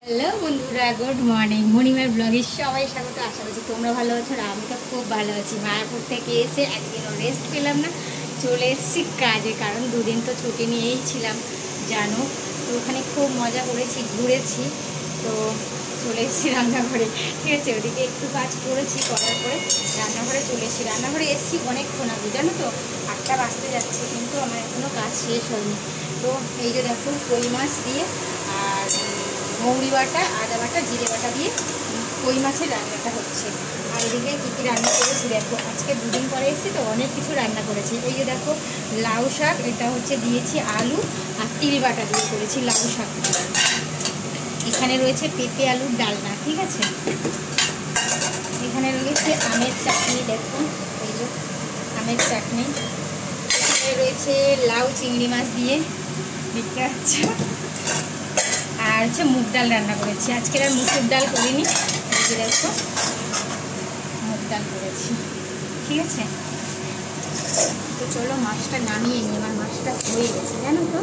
Hello বন্ধুরা, good morning. মর্নিংয়ের ব্লগে সবাই স্বাগত। আশা করছি তোমরা ভালো আছো আর আমি তো খুব ভালো আছি। মায়াপুর থেকে এসে একদিনও রেস্ট পেলাম না, চলে এসেছি কাজে। কারণ দুদিন তো ছুটি নিয়েই ছিলাম জানো। তো ওখানে খুব মজা করেছি, ঘুরেছি। তো চলে এসেছি রান্নাঘরে, ঠিক আছে। ওদিকে একটু কাজ করেছি, করার পরে রান্নাঘরে চলে এসেছি। রান্নাঘরে এসেছি অনেকক্ষণ আগে জানো তো, 8টা বাজতে যাচ্ছে, কিন্তু আমার এখনও কাজ শেষ হয়নি। তো এই যে দেখো, কই মাছ দিয়ে আর মৌরি বাটা, আদা বাটা, জিরে বাটা দিয়ে কই মাছের রান্নাটা হচ্ছে। আর এদিকে কী কী রান্না করেছি দেখো। আজকে দুদিন পরে এসেছি তো অনেক কিছু রান্না করেছি। এই যে দেখো, লাউ শাক, এটা হচ্ছে দিয়েছি আলু আর তিল বাটা দিয়ে করেছি লাউ শাক। এখানে রয়েছে পেঁপে আলুর ডালনা, ঠিক আছে। এখানে রয়েছে আমের চাটনি, দেখো এই যে আমের চাটনি। এখানে রয়েছে লাউ চিংড়ি মাছ দিয়ে, দেখতে পাচ্ছ। আর হচ্ছে মুগ ডাল রান্না করেছি। আজকের আর মুসুর ডাল করিনি, দেখো মুগ ডাল করেছি, ঠিক আছে। তো চলো মাছটা নামিয়ে নিই, আমার মাছটা হয়ে গেছে জানো তো।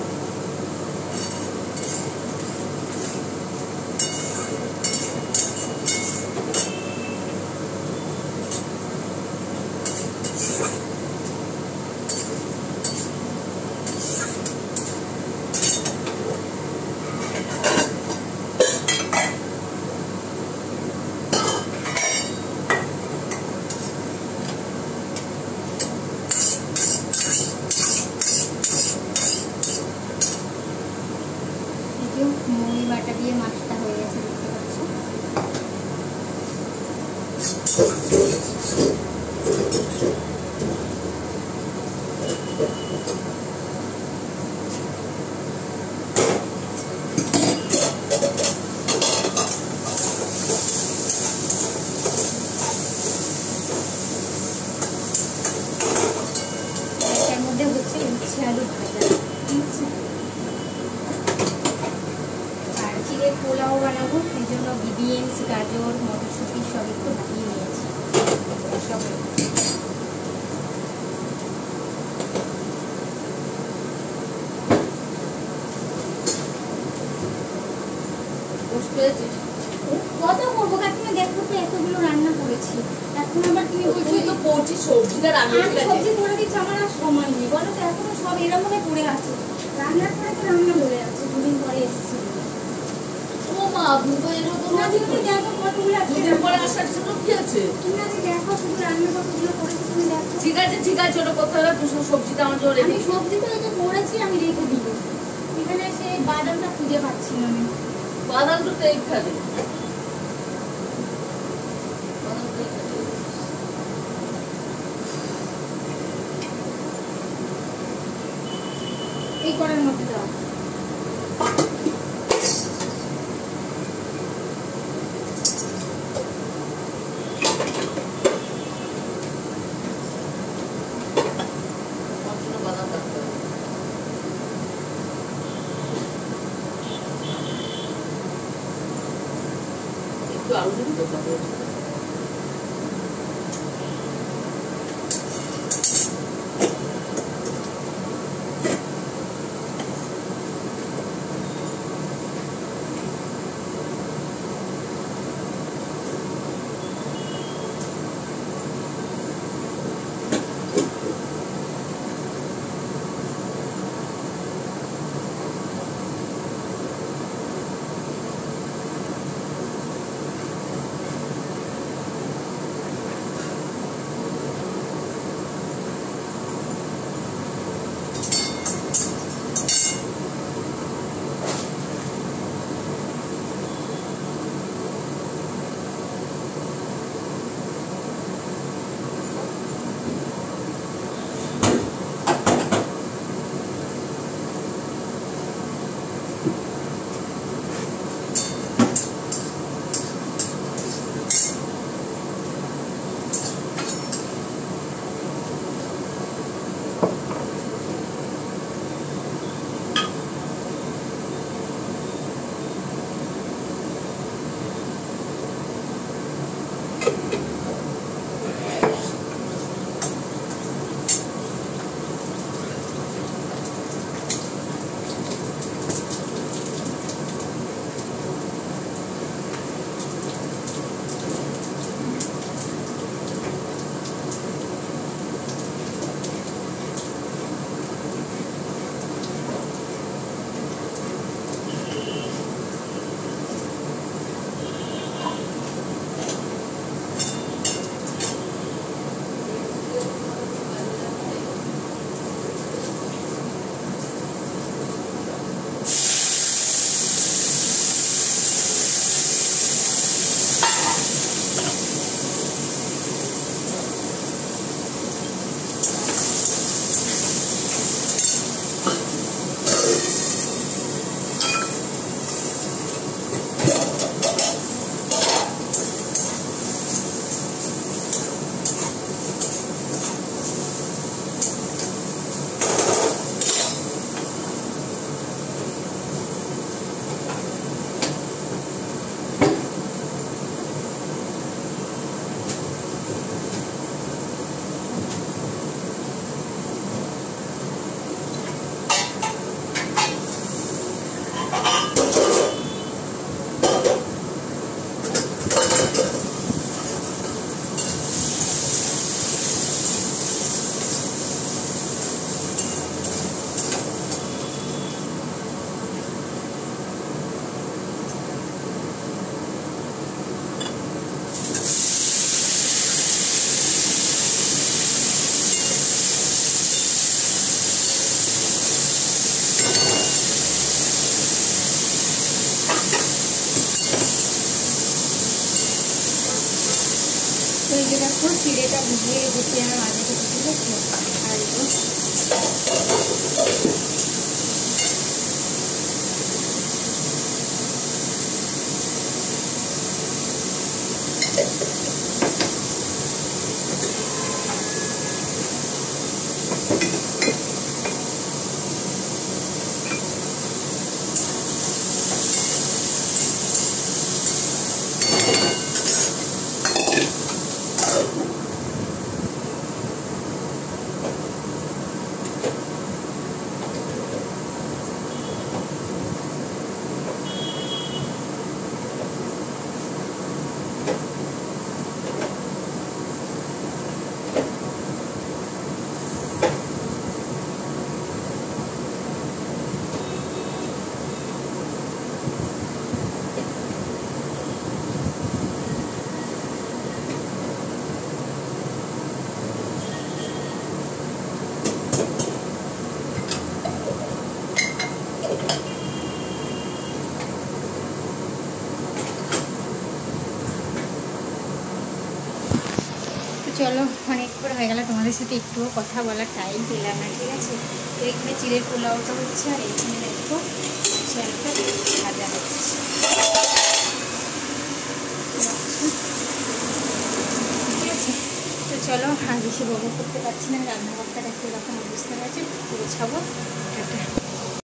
মৌরি বাটা দিয়ে মাছটা হয়ে গেছে, দেখতে পাচ্ছ। এর মধ্যে হচ্ছে উচ্ছে আলু ভাজা, ঠিক আছে। পোলাও বানাবো, এই জন্য বিনস, গাজর, মটরশুঁটি সব একটু ভাজিয়ে নিয়েছি। সব কত করবো কাকিমা, দেখো তো এতগুলো রান্না করেছি। এখন আবার তুমি বলছো তো করছি সবজিটা রান্না, সবজি করে দিচ্ছি, আমার আর সময় নেই বলো তো। এখনো সব এরকম পড়ে আছে, রান্নার পরে তো রান্না বলে যাচ্ছে। দুদিন পরে এসেছি। ঠিক আছে ঠিক আছে, ওটা করতে হবে। সবজিটা আমার জন্য রেখে, সবজিটা ওই যে করেছি আমি, রেখে দিব। এখানে সে বাদামটা খুঁজে পাচ্ছি না আমি। বাদামটা তো এইখানে, এই করার মধ্যে দাও। আলু দিবি তো তো এই যে দেখো চিড়েটা ভিজিয়ে রেখেছি আমার মাঝে থেকে, ঠিক আছে। আর চলো, অনেকক্ষণ হয়ে গেল, তোমাদের সাথে একটুও কথা বলার টাইম পেলাম না, ঠিক আছে। তো এখানে চিড়ের পোলাওটা হচ্ছে, আর এখানে দেখো চালটা ভাজা হচ্ছে, ঠিক আছে। তো চলো, আর বেশি বড় করতে পারছি না, রান্নাঘরটা দেখতে এরকম অবস্থা আছে, গোছাবো। টাটা।